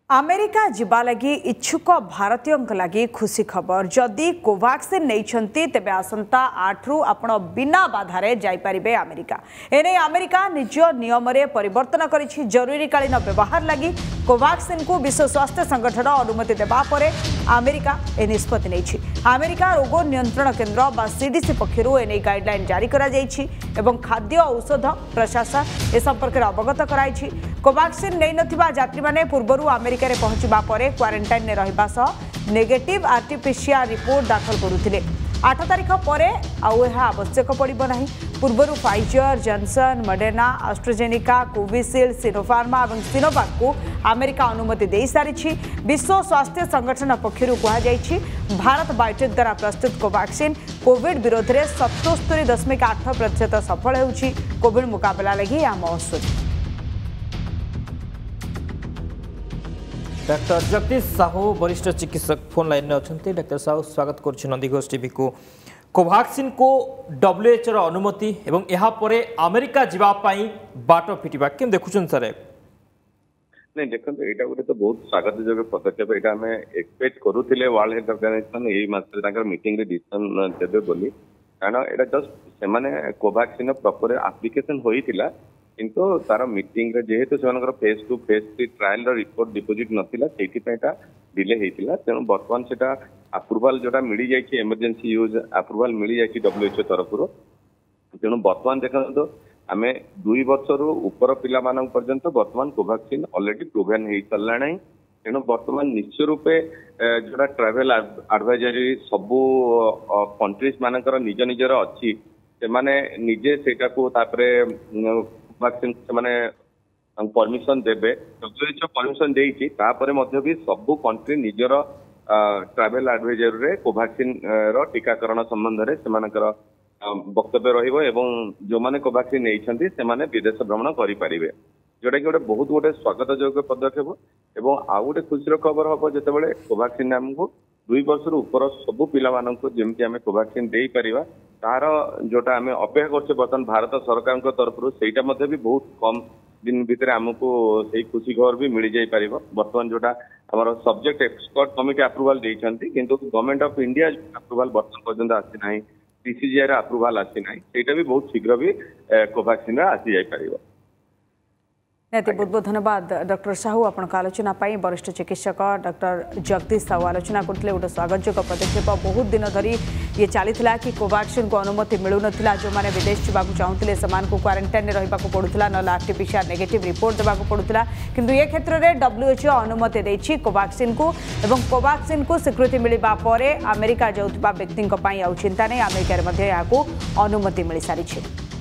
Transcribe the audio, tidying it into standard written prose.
America जिबा लगी इच्छुक भारतीयों लगी खुशी खबर जदि कोवाक्सिन नहीं तेबे आसंता 8 रु आपण बिना बाधारे जाइपारिबे अमेरिका एने अमेरिका निज नियम रे परिवर्तन करिछि जरूरीकालीन व्यवहार लगी कोवाक्सिन को विश्व स्वास्थ्य संगठन अनुमति देबा परे अमेरिका ए निष्पत्ति नेछि। अमेरिका रोग नियंत्रण केन्द्र बा सीडीसी पक्षरु एने गाइडलाइन जारी करा जाइछि एवं खाद्य औषध प्रशासन ए संपर्क रे अवगत कराइछि। कोवाक्सिन नै नथिबा यात्री माने पूर्वरु अमेरिका रे पहुंचबा परे क्वारंटाइन ने रहिबा सह नेगेटिव आरटीपीसीआर रिपोर्ट दाखल करुथिले। 8 तारिख परे आउ एहा आवश्यक पड़िबो नाही। पूर्वरु Pfizer Johnson Moderna AstraZeneca Covishield Sinopharm और सिनोवाक को अमेरिका अनुमति दे सारी। विश्व स्वास्थ्य संगठन पक्षरु कहा जायछि भारत बायोटेक द्वारा प्रस्तुत कोवाक्सिन कोविड विरोध में 77.8% सफल होउछि। कोविड मुकाबला लगी आम औषध। डॉक्टर जगदीश साहू वरिष्ठ चिकित्सक फोन लाइन में अच्छा। डॉक्टर साहू स्वागत कर नंदीघोष टीवी को। कोवाक्सिन को WHO अनुमति एवं यहाँ पर अमेरिका जावाई बाट फिटा केम देखुन सर? नहीं देखो यहाँ गोटे तो बहुत स्वागत योग्य पदक्षेप यहाँ आम एक्सपेक्ट करूँ वर्ल्ड हेल्थ ऑर्गेनाइजेशन यही मास मीटिंग रे डिसीजन देवे बोली कारण यहाँ just say Covaxin proper application होता किंतु तार मीटिंग रे जेहेतु से phase 2 phase 3 trial report deposit नथिला सेटा डिले होता तेणु बर्तमान से अप्रूवाल जोटा मिल जाए इमरजेंसी यूज अप्रूवाल मिल जाए WHO तरफ तेणु बर्तमान देखो आम 2 वर्ष ऊपर पिला पर्यंत बर्तमान कोवाक्सिन ऑलरेडी प्रूवन हो चलना तेणु बर्तमान निश्चय रूपे जोटा ट्रैवल एडवाइजरी सबू कंट्रीज मानकर निज निजर अच्छी से माने निजे सेटा को तापरे कोवाक्सिन से परमिशन देबे WHO परमिशन देइछि तापरे मध्य भी सबू कंट्री निजर ट्रैवल एडवाइजरी रे कोवाक्सिन रो टीकाकरण संबंध रे सेमानकर वक्तव्य रहिबो एवं जो माने कोवाक्सिन नेइछन्ती से माने विदेश भ्रमण करि परिबे जोटा कि बहुत गोटे स्वागत योग्य पदक्षेप एवं आउ गोटे खुशी खबर हम जिते कोवाक्सिन आमको 2 वर्ष ऊपर सबू पिला जमी आम कोवाक्सिन दे पारिबा तार जोटा आम अपेक्षा करछे बर्तमान भारत सरकार तरफ से भी बहुत कम दिन भितर आमको सही खुशी खबर भी मिल जाई पारिबो। बर्तमान जोटा आमर सब्जेक्ट एक्सपर्ट कमिटी अप्रूवाल देइछन्ती किंतु गवर्नमेंट ऑफ इंडिया अप्रूवाल बर्तमान पर्यंत आसी नाही PCGI रा अप्रूवाल आसी नाही सेटा भी बहुत शीघ्र भी कोवाक्सिन आसी जाई पारिबो। बहुत बहुत धन्यवाद डॉक्टर साहू आपण आलोचना पाई। वरिष्ठ चिकित्सक डॉक्टर जगदीश साहू आलोचना करते गोटे स्वागतयोग्य पदक्षेप बहुत दिन धरी ये चली कि कोवाक्सिन को अनुमति मिलू ना जो मैंने विदेश जावाक चाहूले से क्वारंटाइन में रहा पड़ूला ना आरटीपीसीआर नेगेटिव रिपोर्ट देवाक पड़ूला किंतु ये क्षेत्र में WHO अनुमति देछि कोवाक्सिन को एवं कोवाक्सिन को स्वीकृति मिलवा पर अमेरिका जाउथबा व्यक्ति चिंता नहीं अमेरिका अनुमति मिल सारी।